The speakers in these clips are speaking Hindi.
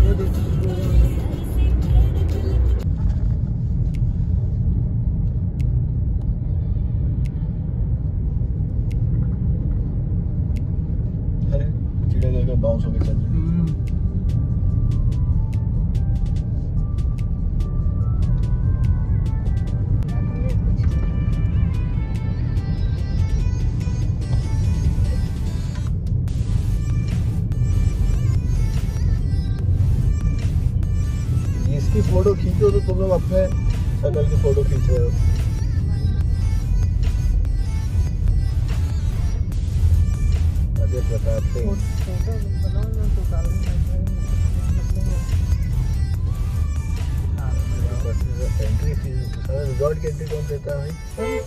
बाउंस होके चल रही इसकी फोटो खींचो तो तुम लोग अपने शक्ल की फोटो खींच रहे हो। Ajay Pratap Singh entry fees resort की एंट्री कौन देता है भाई?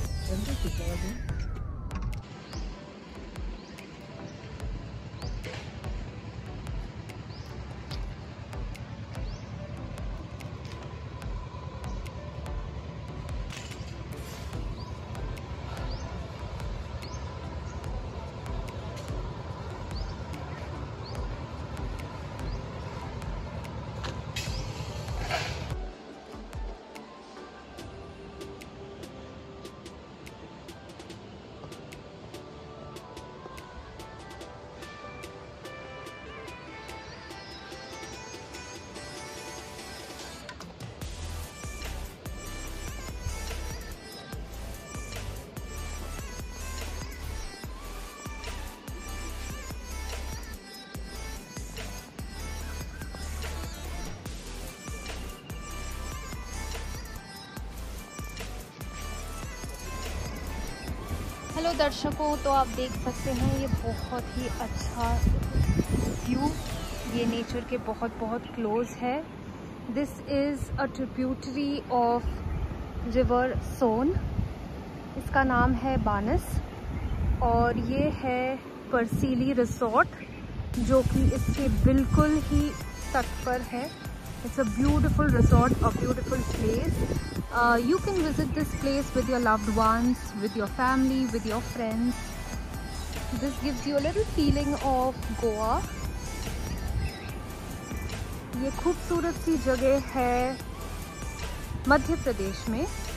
हेलो दर्शकों, तो आप देख सकते हैं ये बहुत ही अच्छा व्यू, ये नेचर के बहुत बहुत क्लोज है। This is a tributary of river Son. इसका नाम है बानस और ये है परसीली रिसोर्ट जो कि इसके बिल्कुल ही तट पर है। It's a beautiful resort, a beautiful place. You can visit this place with your loved ones, with your family, with your friends. This gives you a little feeling of Goa. ये खूबसूरत सी जगह है मध्य प्रदेश में।